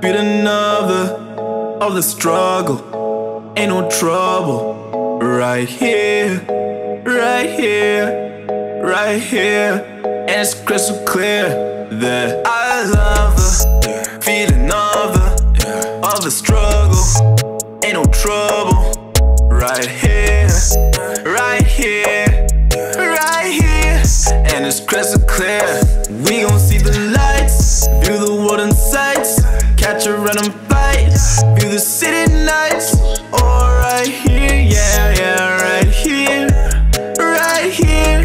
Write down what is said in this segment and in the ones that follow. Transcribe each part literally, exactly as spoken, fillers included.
Feel another of the struggle. Ain't no trouble. Right here, right here, right here. And it's crystal clear that I love the feeling of the, of the struggle. Ain't no trouble. Right here, right here, right here. And it's crystal clear. We gon' see the lights, view the world in sights, catch a random flight, view the city nights. Oh, right here, yeah, yeah, right here, right here.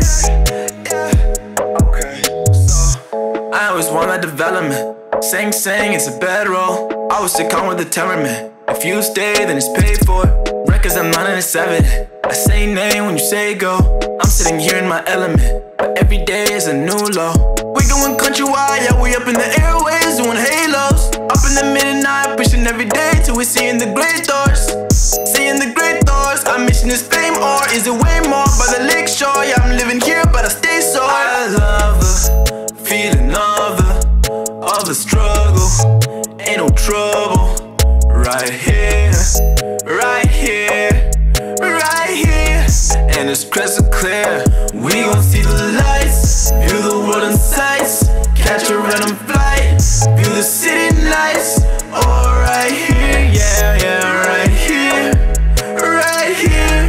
Yeah. Okay. So I always want that development. Sing, sing, it's a bedroll. Always sit calm with the temperament. If you stay, then it's paid for. Records I'm nine and a seven. I say name when you say go. I'm sitting here in my element, but every day is a new low. We going countrywide, yeah, we up in the airways doing halos. Up in the midnight, pushing every day till we seeing the great doors. Seeing the great doors. Our mission is fame, or is it way more? By the lake shore, yeah, I'm living here, but I stay so. I love the feeling of the, of the struggle. Ain't no trouble. Right here, right here, right here. And it's crystal clear. We gon' see the lights, view the world in sights, catch a random flight, view the city nights. Oh, right here, yeah, yeah, right here, right here.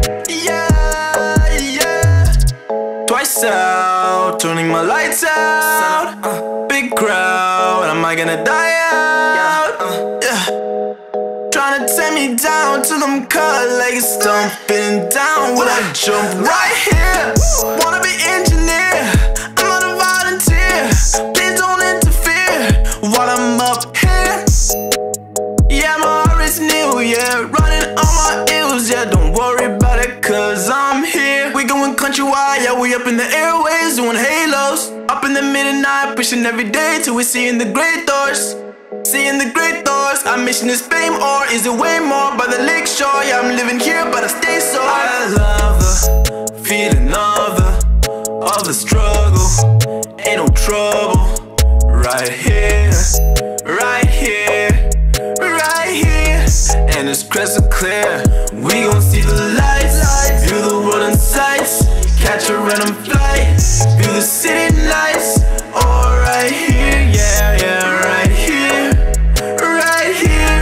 Yeah, yeah. Twice out, turning my lights out. uh, Big crowd, am I gonna die out? uh, Yeah. Tryna tear me down till I'm cut like a stump. Feeling down, will I jump right here? Wanna be engineer, I'm not a volunteer. Please don't interfere while I'm up here. Yeah, my heart is new, yeah, running on my heels. Yeah, don't worry about it, cause I'm here. We going countrywide, yeah, we up in the airways doing halos. Up in the midnight, pushing every day till we seeing the great doors. Seeing the great doors. Our mission is fame, or is it way more? By the lake shore, yeah, I'm living here, but I stay so. I love the feeling of the, of the struggle. Ain't no trouble. Right here, right here, right here. And it's crystal clear. We gon' see the lights, view the world in sights, catch a random flight, view the city nights. Oh, right here, yeah, yeah, right here, right here.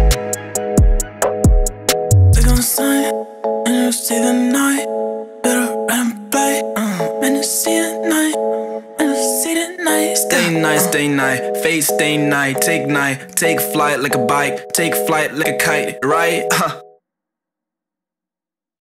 They gon' sign and you'll see the night, better random flight, uh, and you see the night, and you see the night. Stay night, stay night, fade, stay night, take night, take flight like a bike, take flight like a kite, right? Huh.